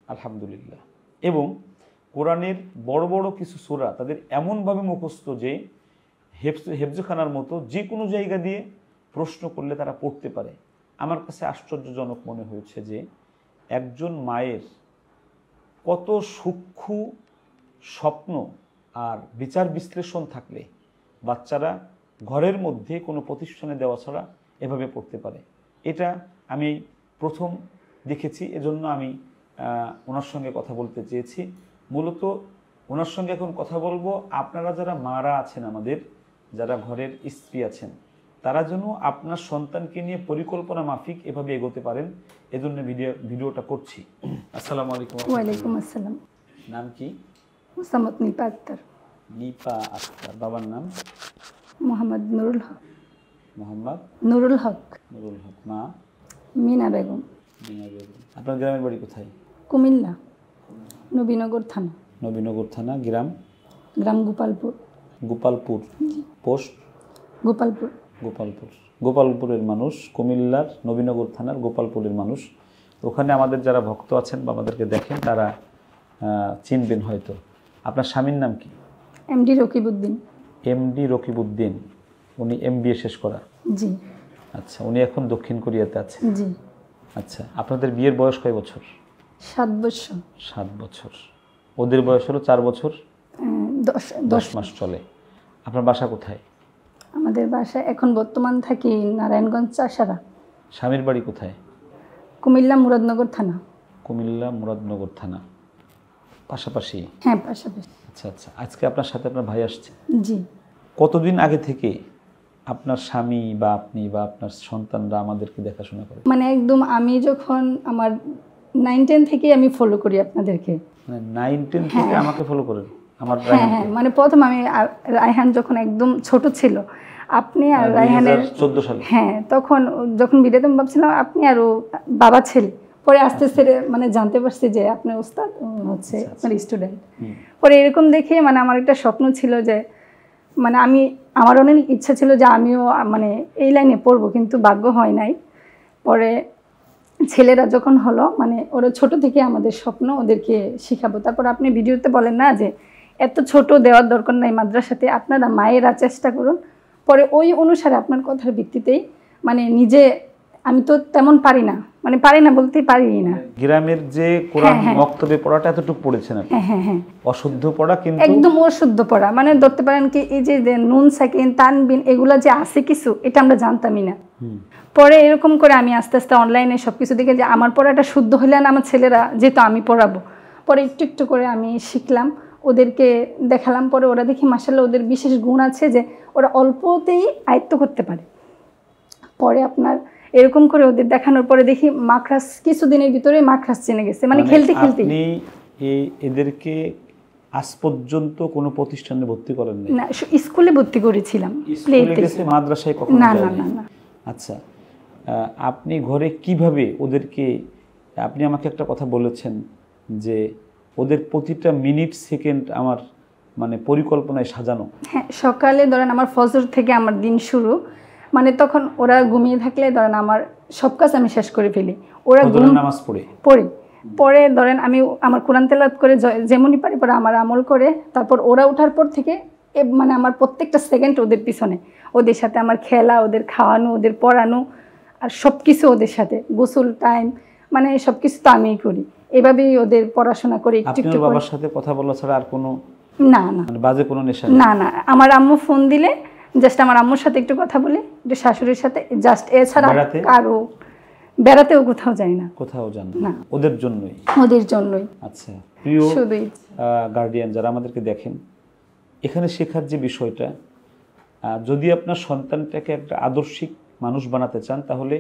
আলহামদুলিল্লাহ। এবং কোরআনের বড় বড় কিছু সূরা তাদের এমনভাবে মুখস্থ যে হেফজখানার মতো যে কোনো জায়গা দিয়ে প্রশ্ন করলে তারা পড়তে পারে। আমার কাছে আশ্চর্যজনক মনে হয়েছে যে একজন মায়ের কত সূক্ষ্ম স্বপ্ন আর বিচার বিশ্লেষণ থাকলে বাচ্চারা ঘরের মধ্যে কোনো প্রতিষ্ঠানে দেওয়া ছাড়া এভাবে পড়তে পারে। এটা আমি প্রথম দেখেছি, এজন্য আমি ওনার সঙ্গে কথা বলতে চেয়েছি। মূলত ওনার সঙ্গে এখন কথা বলবো, আপনারা যারা মারা আছেন, আমাদের যারা ঘরের স্ত্রী আছেন, তারা যেন আপনার সন্তানকে নিয়ে পরিকল্পনা মাফিক এভাবে এগোতে পারেন, এজন্য ভিডিওটা করছি। আসসালামু আলাইকুম। ওয়ালাইকুম আসসালাম। নাম কি? মোসাম্মদ নিপা আক্তার। নিপা আক্তার। বাবার নাম? মোহাম্মদ নুরুল হক। মোহাম্মদ নুরুল হক। নুরুল হক। মা? মিনা বেগম। মিনা বেগম। আপনার গ্রামের বাড়ি কোথায়? কুমিল্লা, নবীনগর থানা। নবীনগর থানা। গ্রাম? গ্রাম গোপালপুর। গোপালপুর। পোস্ট? গোপালপুর। গোপালপুর। গোপালপুরের মানুষ, কুমিল্লার নবীনগর থানার গোপালপুরের মানুষ। ওখানে আমাদের যারা ভক্ত আছেন বা আমাদেরকে দেখেন তারা চিনবেন হয়তো। আপনার স্বামীর নাম কি? এমডি রকিবউদ্দিন। এমডি রকিবউদ্দিন। উনি এমবিএ শেষ করা? জি। আচ্ছা, উনি এখন দক্ষিণ কোরিয়াতে আছেন? জি। আচ্ছা, আপনাদের বিয়ের বয়স কয় বছর? 7 বছর। 7 বছর। ওদের বয়স হলো 4 বছর 10 মাস চলে। আপনার বাসা কোথায়? আমাদের বাসা এখন বর্তমান থাকি নারায়ণগঞ্জ চাষারা। স্বামীর বাড়ি কোথায়? কুমিল্লা মুরাদনগর থানা। কুমিল্লা মুরাদনগর থানা। পাশাপাশি? হ্যাঁ, পাশাপাশি। আচ্ছা আচ্ছা। আজকে আপনার সাথে আপনার ভাই আসছে? জি। কতদিন আগে থেকে আপনার স্বামী বা আপনি বা আপনার সন্তানরা আমাদেরকে দেখাশোনা করে? মানে একদম আমি যখন আমার 9-10 থেকে আমি ফলো করি আপনাদেরকে। মানে 9-10 থেকে আমাকে ফলো করেন? আমার হ্যাঁ হ্যাঁ, মানে প্রথম আমি রায়হান যখন একদম ছোট ছিল, আপনি আর রায়হানের 2014 সালে। হ্যাঁ, তখন যখন ভিডিওতে ভাবছিলাম আপনি আর ও বাবা ছেলে। পরে আস্তে আস্তে মানে জানতে পারছি যে আপনি ওস্তাদ, হচ্ছে আপনার স্টুডেন্ট। পরে এরকম দেখে মানে আমার একটা স্বপ্ন ছিল যে মানে আমার অনেক ইচ্ছা ছিল যে আমিও মানে এই লাইনে পড়বো, কিন্তু ভাগ্য হয় নাই। পরে ছেলেরা যখন হলো, মানে ওরা ছোট থেকে আমাদের স্বপ্ন ওদেরকে শিখাবো। তারপর আপনি ভিডিওতে বলেন না যে এত ছোট দেওয়ার দরকার নাই মাদ্রাসাতে, আপনারা মায়েরা চেষ্টা করুন। পরে ওই অনুসারে আপনার কথার ভিত্তিতেই মানে নিজে আমি তো তেমন পারি না, মানে পারি না বলতেই পারি না। গ্রামের যে কোরআন মক্তবে পড়াটা এতটুকু পড়েছেন আপনি? হ্যাঁ হ্যাঁ। অশুদ্ধ পড়া, কিন্তু একদম অশুদ্ধ পড়া, মানে ধরতে পারেন কি এই যে নুন সাকিন তানবিন এগুলা যে আছে কিছু, এটা আমরা জানতামই না। পরে এরকম করে আমি আস্তে আস্তে অনলাইনে সবকিছু দেখে যে আমার পড়াটা শুদ্ধ হইলে না আমার ছেলেরা যেহেতু আমি পড়াবো, পরে একটু একটু করে আমি শিখলাম, ওদেরকে দেখালাম। পরে ওরা দেখি মাশাআল্লাহ ওদের বিশেষ গুণ আছে যে ওরা অল্পতেই আয়ত্ত করতে পারে। পরে আপনার এরকম করে ওদের দেখানোর পরে দেখি মাখরাজ কিছুদিনের ভিতরে মাখরাজ চিনে গেছে, মানে খেলতে খেলতে। আপনি এদেরকে আজ পর্যন্ত কোনো প্রতিষ্ঠানে ভর্তি করেন নাই? না, স্কুলে ভর্তি করেছিলাম। মাদ্রাসায় কখনো? না না না। আচ্ছা, আপনি ঘরে কিভাবে ওদেরকে, আপনি আমাকে একটা কথা বলেছেন যে ওদের প্রতিটা মিনিট সেকেন্ড আমার মানে পরিকল্পনায় সাজানো। হ্যাঁ, সকালে ধরেন আমার ফজর থেকে আমার দিন শুরু, মানে তখন ওরা ঘুমিয়ে থাকলে ধরেন আমার সব কাজ আমি শেষ করে ফেলি। ওরা নামাজ পড়ি পরে ধরেন আমি আমার কোরআন তেলাওয়াত করে যেমনই পারি পরে আমার আমল করে, তারপর ওরা ওঠার পর থেকে মানে আমার প্রত্যেকটা সেকেন্ড ওদের পিছনে, ওদের সাথে আমার খেলা, ওদের খাওয়ানো, ওদের পড়ানো, আর সব কিছু ওদের সাথে গোসল টাইম, মানে সব কিছু তো আমিই করি। এভাবেই ওদের পড়াশোনা করি। একটু একটু বাবার সাথে কথা বলা ছাড়া আর কোনো? না না, মানে বাজে কোনো নেশা? না না, আমার আম্মু ফোন দিলে জাস্ট আমার আম্মুর সাথে একটু কথা বলি, একটু শাশুড়ির সাথে, জাস্ট এছাড়া কারো বেড়াতেও কোথাও যাই না। কোথাও যান না? ওদের জন্যই? ওদের জন্যই। আচ্ছা, প্রিয় গার্ডিয়ান যারা আমাদেরকে দেখেন, এখানে শেখার যে বিষয়টা, যদি আপনার সন্তানটাকে একটা আদর্শিক মানুষ বানাতে চান তাহলে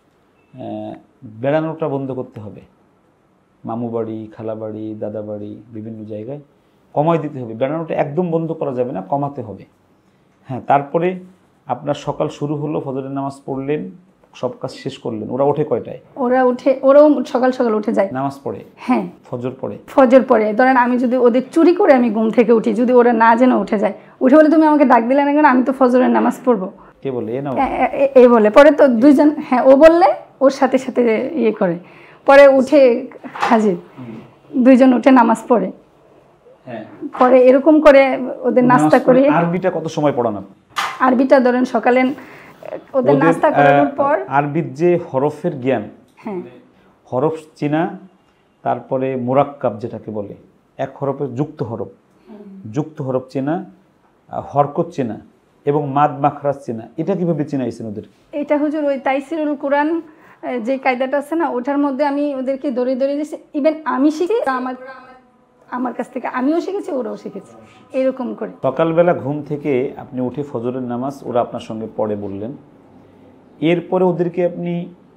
বেড়ানোটা বন্ধ করতে হবে। মামু বাড়ি, খালা বাড়ি, দাদা বাড়ি, বিভিন্ন জায়গায় কমাই দিতে হবে। বেড়ানোটা একদম বন্ধ করা যাবে না, কমাতে হবে। হ্যাঁ, তারপরে আপনার সকাল শুরু হলো, ফজরের নামাজ পড়লেন, সব কাজ শেষ করলেন। ওরা ওঠে কয়টায়? ওরাও সকাল সকাল উঠে যায়, নামাজ পড়ে। হ্যাঁ, ফজর পড়ে। ধরেন আমি যদি ওদের চুরি করে আমি ঘুম থেকে উঠি, যদি ওরা না জেনে উঠে যায়, উঠে বলে তুমি আমাকে ডাক দিলে না কেন, আমি তো ফজরের নামাজ পড়বো। কে বলে? এ বলে। পরে তো দুইজন, হ্যাঁ, ও বললে ওর সাথে সাথে ইয়ে করে। পরে উঠে হাজির, দুইজন উঠে নামাজ পড়ে, হ্যাঁ, পরে এরকম করে ওদের নাস্তা করে। আরবিটা কত সময় পড়ান আপনি? আরবিটা ধরেন সকালে ওদের নাস্তা করানোর পর আরবির যে হরফের জ্ঞান, হ্যাঁ হরফ চেনা, তারপরে মুরাক্কাব যেটাকে বলে, এক হরফের যুক্ত হরফ চেনা, হরকত চেনা এবং মাদ মাখরাজ চেনা, এটা কিভাবে চেনাইছেন ওদের? এটা হুজুর ওই তাইসিরুল কোরআন যে কায়দাটা আছে না, ওটার মধ্যে আমি ওদেরকে দড়ি দিয়েছি। ইভেন আমি শিখি, আমার কাছ থেকে আমিও শিখেছি, ওরাও শিখেছে, এরকম করে। সকালবেলা ঘুম থেকে আপনি উঠে ফজরের নামাজ ওরা আপনার সঙ্গে পড়ে বললেন, এরপরে ওদেরকে আপনি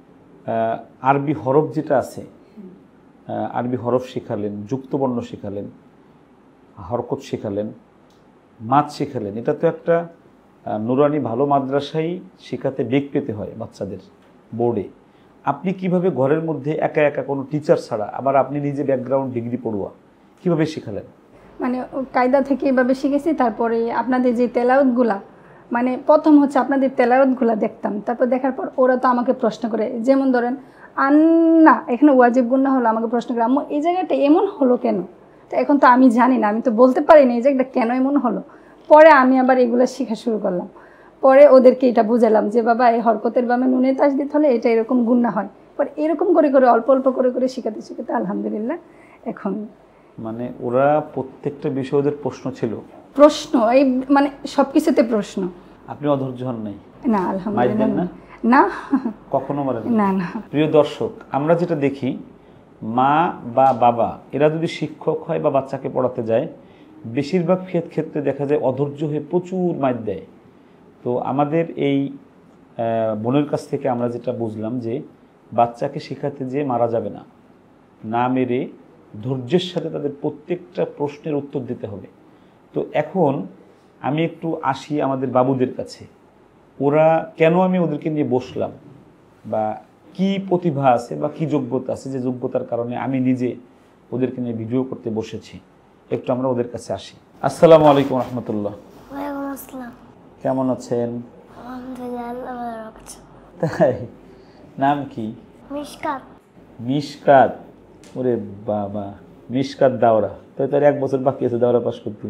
আরবি হরফ যেটা আছে, আরবি হরফ শেখালেন, যুক্তবর্ণ শেখালেন, হরকত শেখালেন, মাদ শেখালেন। এটা তো একটা নুরানি ভালো মাদ্রাসায় শেখাতে বেগ পেতে হয় বাচ্চাদের বোর্ডে। আপনি কিভাবে ঘরের মধ্যে একা একা কোনো টিচার ছাড়া, আবার আপনি নিজে ব্যাকগ্রাউন্ড ডিগ্রি পড়ুয়া, কিভাবে শেখালেন? মানে কায়দা থেকে এভাবে শিখেছি। তারপরে আপনাদের যে তেলাওয়াতগুলা, মানে প্রথম হচ্ছে আপনাদের তেলাওয়াতগুলা দেখতাম, তারপর দেখার পর ওরা তো আমাকে প্রশ্ন করে, যেমন ধরেন আন্না, এখানে ওয়াজিব গুন্না হলো, আমাকে প্রশ্ন করে আম্মু এই জায়গাটা এমন হলো কেন? তো এখন তো আমি জানি না, আমি তো বলতে পারি না এই জায়গাটা কেন এমন হলো। পরে আমি আবার এগুলো শেখা শুরু করলাম। পরে ওদেরকে এটা বুঝালাম যে বাবা এই হরকতের বামে নুনে তাসদিদ হলে এটা এরকম গুন্না হয়। পরে এরকম করে করে অল্প অল্প করে করে শেখাতে শেখাতে আলহামদুলিল্লাহ এখন। মানে ওরা প্রত্যেকটা বিষয় ওদের প্রশ্ন ছিল, প্রশ্ন এই মানে সব কিছুতে প্রশ্ন। আপনি অধৈর্য হন নাই? না আলহামদুলিল্লাহ না, না কখনো মারেন না না। প্রিয় দর্শক, আমরা যেটা দেখি, মা বা বাবা এরা যদি শিক্ষক হয় বা বাচ্চাকে পড়াতে যায়, বেশিরভাগ ক্ষেত্রে দেখা যায় অধৈর্য হয়ে প্রচুর মাইর দেয়। তো আমাদের এই বোনের কাছ থেকে আমরা যেটা বুঝলাম যে বাচ্চাকে শেখাতে যে মারা যাবে না, না মেরে ধৈর্যের সাথে তাদের প্রত্যেকটা প্রশ্নের উত্তর দিতে হবে। তো এখন আমি একটু আসি আমাদের বাবুদের কাছে, ওরা কেন আমি ওদেরকে নিয়ে বসলাম, বা কি প্রতিভা আছে বা কি যোগ্যতা আছে, যে যোগ্যতার কারণে আমি নিজে ওদেরকে নিয়ে ভিডিও করতে বসেছি। একটু আমরা ওদের কাছে আসি। আসসালামু আলাইকুম রহমতুল্লাহ। ওয়ালাইকুম আসসালাম। কেমন আছেন? আলহামদুলিল্লাহ, আল্লাহ ভালো রাখছে। তাই, নাম কি? মিশকাত। মিশকাত, ওরে বাবা, মিশকাত দাওরা। তাই তার 1 বছর বাকি আছে দাওরা পাস করতে,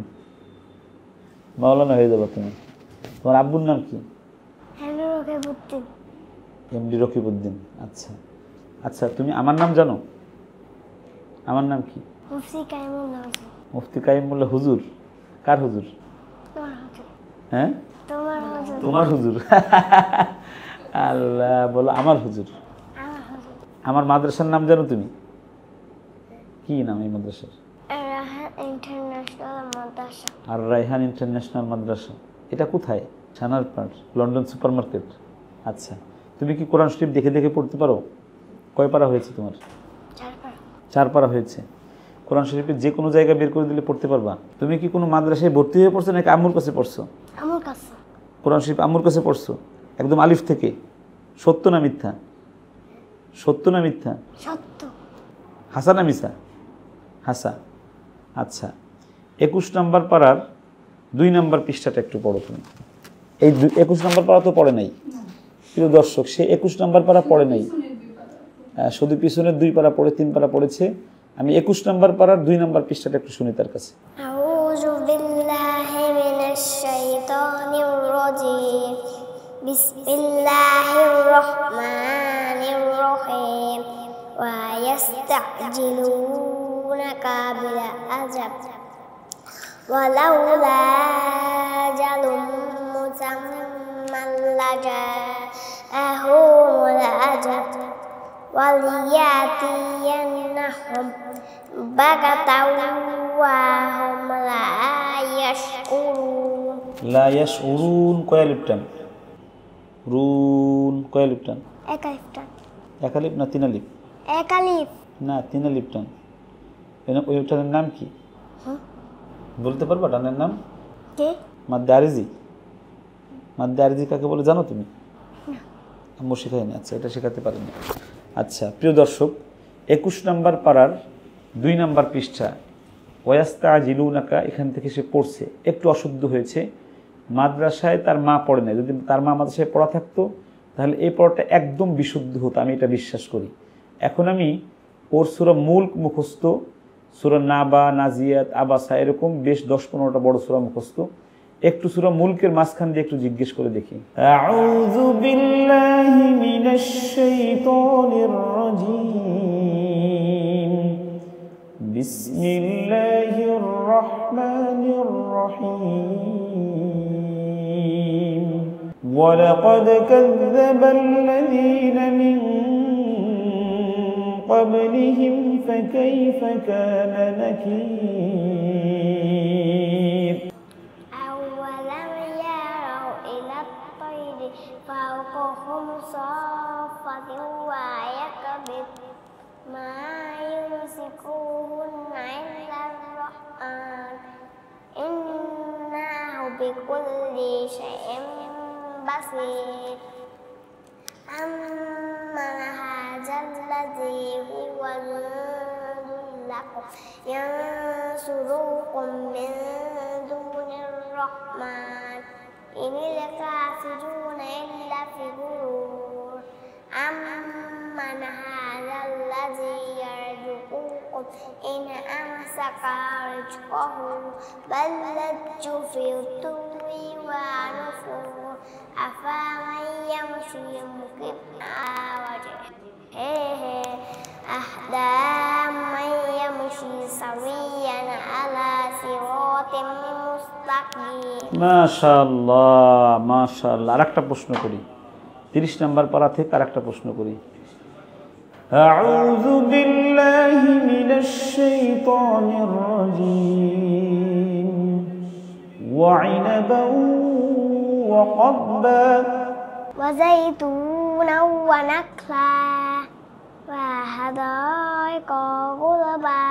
মাওলানা হয়ে যাবে তুমি। তোমার আব্বুর নাম কি? এমডি রকিবউদ্দিন। আচ্ছা আচ্ছা, তুমি আমার নাম জানো? আমার নাম কি? মুফতি কাইমুল্লাহ হুজুর। কার হুজুর? হ্যাঁ, তোমার হুজুর। আল্লাহ, বলো আমার হুজুর। আমার মাদ্রাসার নাম জানো তুমি? কি নাম এই মাদ্রাসার? আর রায়হান ইন্টারন্যাশনাল মাদ্রাসা। এটা কোথায়? Sanar park, London super market. আচ্ছা, তুমি কি কোরআন শরীফ দেখে দেখে পড়তে পারো? কয় পারা হয়েছে তোমার? 4 পারা হয়েছে। কোরআন শরীফের যে কোনো জায়গা বের করে দিলে পড়তে পারবা? তুমি কি কোনো মাদ্রাসায় ভর্তি হয়ে পড়ছো নাকি আম্মুর কাছে পড়ছো? আম্মুর কাছে। কোরআন শরীফ আম্মুর কাছে পড়ছো একদম আলিফ থেকে? সত্য না মিথ্যা? সত্য না মিথ্যা? সত্য। হাসা না মিসা? হাসা। আচ্ছা, 21 নম্বর পারার 2 নম্বর পৃষ্ঠাটা একটু পড়ো তুমি। এই 21 নম্বর পারা তো পড়ে নাই প্রিয় দর্শক, সে 21 নম্বর পারা পড়ে নাই, শুধু পিছনের 2 পারা পড়ে 3 পারা পড়েছে। আমি 21 নম্বর পারার 2 নম্বর পৃষ্ঠাটা একটু শুনি তার কাছে। আউযু বিল্লাহি মিনাশ শাইতানির রাজীম। বিসমিল্লাহির রহমানির রহিম। ওয়া ইয়াস্তা'জিলুনাকা বিল আযাব ওয়ালাউলা আজালুম মুসাম্মান লাজাআহুমুল আযাব ওয়ালিয়াতিয়ান্নাহুম বাগাতাও ওয়া হুম লা ইয়াশউরুন। লা ইয়াশউরুন কয় আলিফ টান? রুন কয় আলিফ টান? এক আলিফ টান। 1 আলিফ না 3 আলিফ? এক আলিফ না 3 আলিফ টান। ওই টানের নাম কি বলতে পারবা? টানের নাম কে? মাদ্দে আরজি। মাদ্দে আরজি কাকে বলে জানো তুমি? আম্মু শেখায়নি। আচ্ছা, এটা শেখাতে পারিনি। আচ্ছা প্রিয় দর্শক, 21 নম্বর পারার 2 নম্বর পৃষ্ঠা, ওয়াস্তা'জিলুনাকা, এখান থেকে সে পড়ছে, একটু অশুদ্ধ হয়েছে। মাদ্রাসায় তার মা পড়ে নাই, যদি তার মা মাদ্রাসায় পড়া থাকতো তাহলে এই পড়াটা একদম বিশুদ্ধ হতো, আমি এটা বিশ্বাস করি। এখন আমি ওর সূরা মুলক মুখস্থ, সূরা নাবা, নাজিয়াত, আবাসা এরকম বেশ 10-15টা বড় সূরা মুখস্থ। একটু সূরা মুলকের মাঝখান দিয়ে একটু জিজ্ঞেস করে দেখি। আউযু বিল্লাহি মিনাশ শাইতানির রাজীম, বিসমিল্লাহির রহমানির রহিম, ওয়ালাকাদ কাযযাবাল্লাযীনা মিন قبلهم فكيف كان نكير أولم يروا إلى الطير فوقهم صافات ويقبض ما يمسكوهن إلا الرحمن إنه بكل شيء بصير أمن هذا الذي هو جند لكم ينصركم من دون الرحمن إن الكافرون إلا في غرور أمن هذا الذي يرزقكم إن أمسك رزقه بل لجوا في عتو ونفور أفمن يمشي مكبا وجهه أهدى من يمشي سويا على صراط مستقيم মাশাআল্লাহ মাশাআল্লাহ। আরেকটা প্রশ্ন করি, 30 নম্বর পারা থেকে আরেকটা প্রশ্ন করি। আউযু বিল্লাহি মিনাশ শাইতানির রাজীম, ওয়া ইনাবান ওয়া কদ্বা وزيتونا ونخلا وحدائق غلبا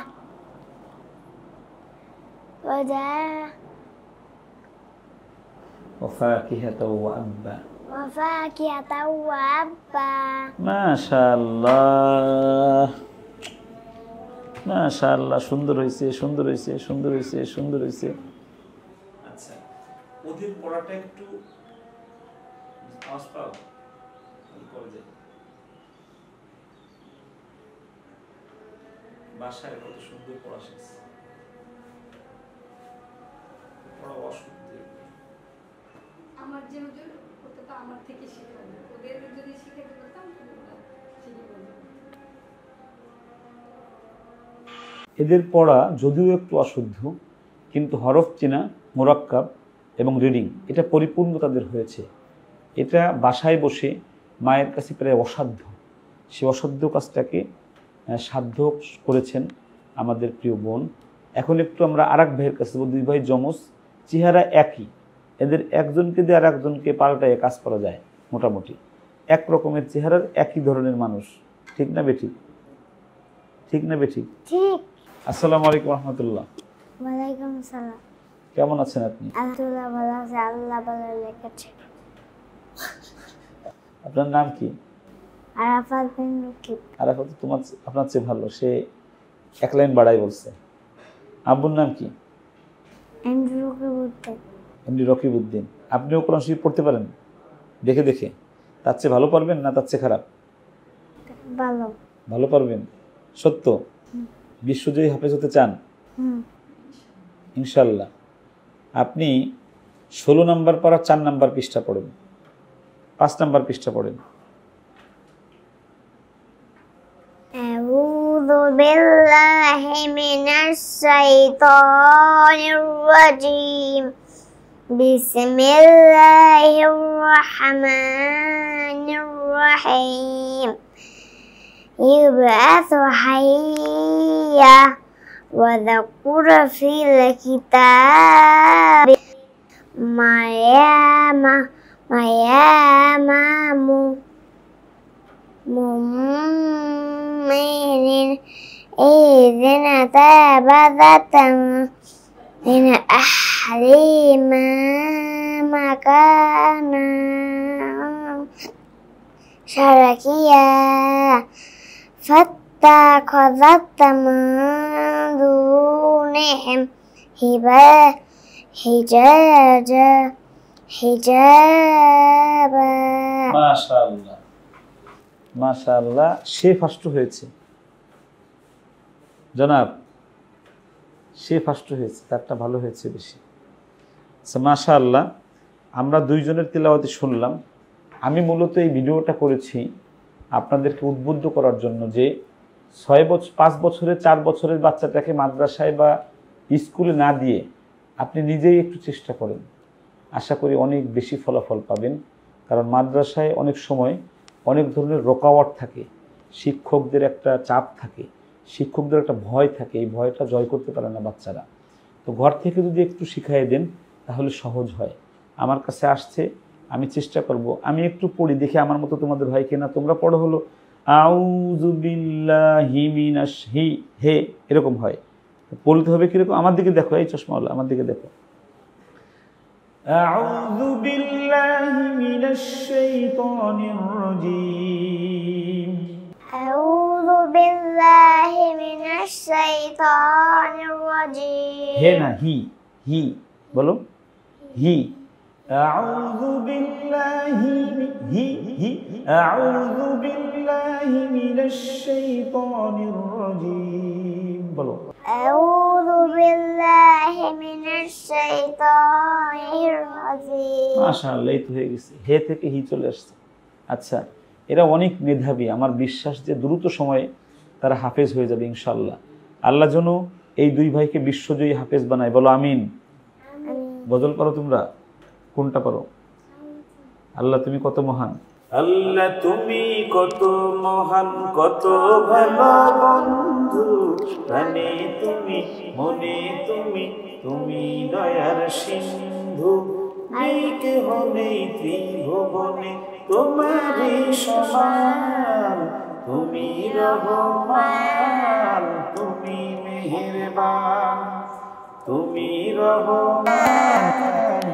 وفاكهة وأبا। وفاكهة وأبا মাশাআল্লাহ মাশাআল্লাহ, সুন্দর হয়েছে সুন্দর হয়েছে সুন্দর হয়েছে সুন্দর হয়েছে। আচ্ছা, ওদের পড়াটা একটু আওয়াজ পাও কলেজে বাসায় কত সুন্দর পড়া শিখছে, পড়া অশুদ্ধ। আমার যে হুজুর ওটা তো আমার থেকে শিখে, ওদের যদি শিখাতে পারতাম ওরা শিখে বলতো। এদের পড়া যদিও একটু অশুদ্ধ, কিন্তু হরফ চেনা, মোরাক্কাব এবং রিডিং এটা পরিপূর্ণ তাদের হয়েছে। এটা বাসায় বসে মায়ের কাছে প্রায় অসাধ্য, সে অসাধ্য কাজটাকে সাধ্য করেছেন আমাদের প্রিয় বোন। এখন একটু আমরা আরেক ভাইয়ের কাছে, 2 ভাই যমজ, চেহারা একই, এদের একজনকে দিয়ে আর একজনকে পাল্টায় কাজ করা যায়, মোটামুটি এক রকমের চেহারার একই ধরনের মানুষ। ঠিক না বেঠিক? ঠিক না বেঠিক? ঠিক। আসসালামু আলাইকুম রহমতুল্লাহ। ওয়ালাইকুম সালাম। কেমন আছেন আপনি? আলহামদুলিল্লাহ ভালো আছে, আল্লাহ ভালো রেখেছে। আপনার নাম কি? আরাফাত বিন রকিব। আরাফাত তোমার আপনার চেয়ে ভালো, সে 1 লাইন বাড়াই বলছে। আব্বুর নাম কি? এমডি রকিবউদ্দিন। এমডি রকিবউদ্দিন। আপনিও কোরআন শরীফ পড়তে পারেন দেখে দেখে? তার চেয়ে ভালো পারবেন না তার চেয়ে খারাপ? ভালো। ভালো পারবেন? সত্য? বিশ্বজয়ী হাফেজ হতে চান? ইনশাল্লাহ। আপনি 16 নম্বর পারা 4 নম্বর পৃষ্ঠা পড়েন, 5 নম্বর পৃষ্ঠা পড়েন। আউযু বিল্লাহি মিনাশ শাইতানির রাজীম, বিসমিল্লাহির রহমানির রহিম, ইবআসু হাইয়া وذكر في الكتاب مريم مؤمن إذ انتبذت من أهلهما مكانا شرقيا فاتخذت من دونهم حجابا মাশাআল্লাহ। মাশাআল্লাহ, সে ফার্স্ট হয়েছে জনাব, সে ফার্স্ট হয়েছে, তারটা ভালো হয়েছে বেশি। মাশাআল্লাহ, আমরা দুইজনের তিলাওয়াতি শুনলাম। আমি মূলত এই ভিডিওটা করেছি আপনাদেরকে উদ্বুদ্ধ করার জন্য যে 5 বছরের 4 বছরের বাচ্চাটাকে মাদ্রাসায় বা স্কুলে না দিয়ে আপনি নিজেই একটু চেষ্টা করেন, আশা করি অনেক বেশি ফলাফল পাবেন। কারণ মাদ্রাসায় অনেক সময় অনেক ধরনের রোকাওয়াট থাকে, শিক্ষকদের একটা চাপ থাকে, শিক্ষকদের একটা ভয় থাকে, এই ভয়টা জয় করতে পারে না বাচ্চারা। তো ঘর থেকে যদি একটু শিখাই দেন তাহলে সহজ হয়। আমার কাছে আসছে, আমি চেষ্টা করব, আমি একটু পড়ি দেখি আমার মতো তোমাদের হয় কিনা। তোমরা পড়ো হলো আউযু বিল্লাহি মিনাশ হে, এরকম হয়, বলতে হবে কিরকম। আমার দিকে দেখো, এই চশমাওয়ালা আমার দিকে দেখো। আউযু বিল্লাহি মিনাশ শাইতানির রাজীম। আউযু বিল্লাহি মিনাশ শাইতানির রাজীম। হে না, হি বলো, হি। আউযু বিল্লাহি আউযু বিল্লাহি মিনাশ শাইতানির রাজীম বলো। আউযু বিল্লাহি মিনাশ শাইতানির রাজীম। মাশাআল্লাহ, এই তো হয়ে গেছে, হে থেকে হি চলে আসছে। আচ্ছা, এরা অনেক মেধাবী, আমার বিশ্বাস যে দ্রুত সময়ে তারা হাফেজ হয়ে যাবে ইনশাআল্লাহ। আল্লাহ যেন এই দুই ভাইকে বিশ্বজয়ী হাফেজ বানায়, বলো আমিন। বদল করো তোমরা, কোনটা করো? আল্লাহ তুমি কত মহান, আল্লাহ তুমি কত মহান, কত ভালো বন্ধু, প্রাণে তুমি, মনে তুমি, তুমি দয়ার সিন্ধু। নেই কেহ নেই ত্রিভুবনে তোমারই সমান, তুমি রহমান, তুমি মেহেরবান, তুমি রহমান,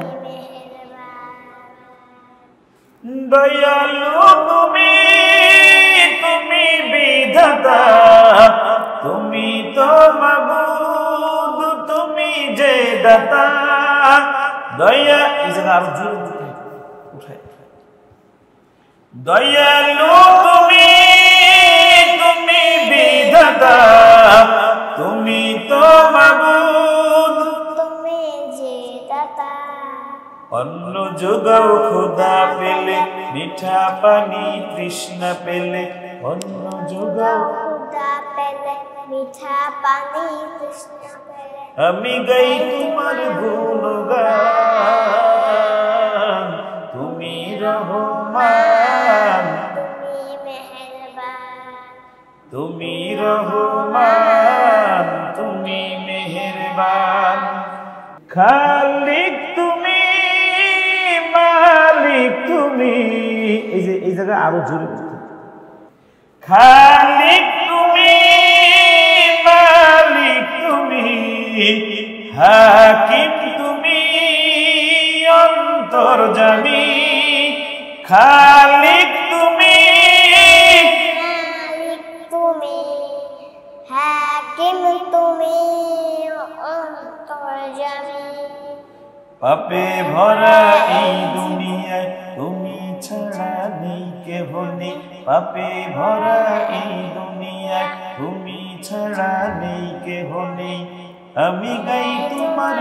দয়ালু তুমি, তুমি বিধাতা, তুমি তো মাবুদ, তুমি যে দাতা। দয়া, এই জায়গা আরো জোরে উঠায়। দয়ালু তুমি, তুমি বিধাতা, তুমি তো মাবুদ, তুমি যে দাতা। অন্ন যোগাও খোদা পেলে, মিঠা পানি তৃষ্ণা পেলে, অন্ন যোগাও খোদা পেলে, মিঠা পানি তৃষ্ণা পেলে। আমি গাই তোমার গুণগান, তুমি রহমান, তুমি মেহেরবান, তুমি রহমান, তুমি মেহেরবান। খালিক তুমি, মালিক তুমি, এই জায়গায় আরো জোরে বলতে। খালিক তুমি, মালিক তুমি, হাকিম তুমি, অন্তর্যামী। খালিক তুমি, মালিক তুমি, হাকিম তুমি, অন্তর্যামী। পাপে ভরা এই দুনিয়ায় তুমি ছাড়া নেই কেহ নেই, পাপে ভরা এই দুনিয়ায় তুমি ছাড়া নেই কেহ নেই। আমি গাই তোমার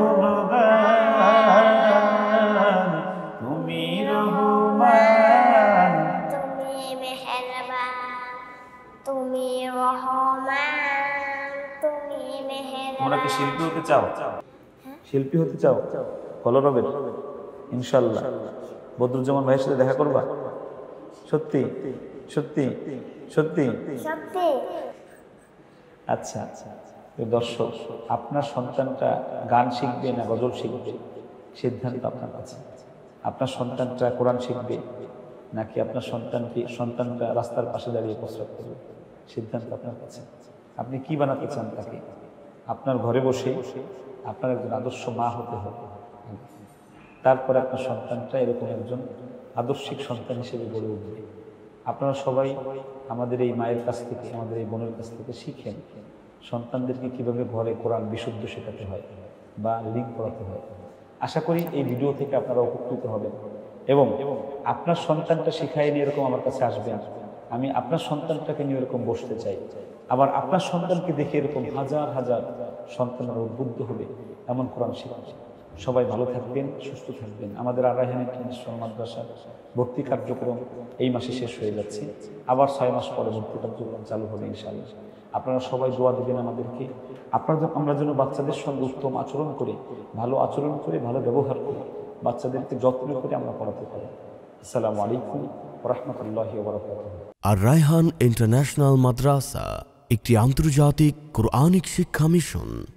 গুণগান, তুমি রহমান, তুমি মেহেরবান, তুমি রহমান, তুমি মেহেরবান। তোমরা কি শিল্পী হতে চাও? শিল্পী হতে চাও? কলরবের ইনশাল্লাহ। বদরুজ্জামান ভাইয়ের সাথে দেখা করবা? সত্যি সত্যি সত্যি সত্যি। আচ্ছা আচ্ছা, দর্শক, আপনার সন্তানটা গান শিখবে না গজল শিখবে, সিদ্ধান্ত আপনার কাছে। আপনার সন্তানটা কোরআন শিখবে নাকি আপনার সন্তানটা রাস্তার পাশে দাঁড়িয়ে প্রস্রাব করবে, সিদ্ধান্ত আপনার কাছে। আপনি কি বানাতে চান তাকে? আপনার ঘরে বসে আপনার একজন আদর্শ মা হতে হবে, তারপরে আপনার সন্তানটা এরকম একজন আদর্শিক সন্তান হিসেবে গড়ে উঠবে। আপনারা সবাই আমাদের এই মায়ের কাছ থেকে, আমাদের এই বোনের কাছ থেকে শিখেন সন্তানদেরকে কিভাবে ঘরে কোরআন বিশুদ্ধ শেখাতে হয় বা লিঙ্ক করাতে হয়। আশা করি এই ভিডিও থেকে আপনারা উপকৃত হবেন এবং আপনার সন্তানটা শিখাই নিয়ে এরকম আমার কাছে আসবেন। আমি আপনার সন্তানটাকে নিয়ে এরকম বসতে চাই, আবার আপনার সন্তানকে দেখে এরকম হাজার হাজার সন্তানরা উদ্বুদ্ধ হবে, এমন কোরআন শিখুন। সবাই ভালো থাকবেন, সুস্থ থাকবেন। আমাদের আর-রায়হান ইন্টারন্যাশনাল মাদ্রাসা ভর্তি কার্যক্রম এই মাসে শেষ হয়ে যাচ্ছে, আবার 6 মাস পরে ভর্তি কার্যক্রম চালু হবে ইনশাআল্লাহ। আপনারা সবাই দোয়া দেবেন আমাদেরকে, আমরা যেন বাচ্চাদের সঙ্গে উত্তম আচরণ করে, ভালো আচরণ করে, ভালো ব্যবহার করে, বাচ্চাদেরকে যত্ন করে আমরা পড়াতে পারি। আসসালামু আলাইকুম ওয়া রাহমাতুল্লাহি ওয়া বারাকাতুহু। আর-রায়হান ইন্টারন্যাশনাল মাদ্রাসা একটি আন্তর্জাতিক কোরআনিক শিক্ষা মিশন।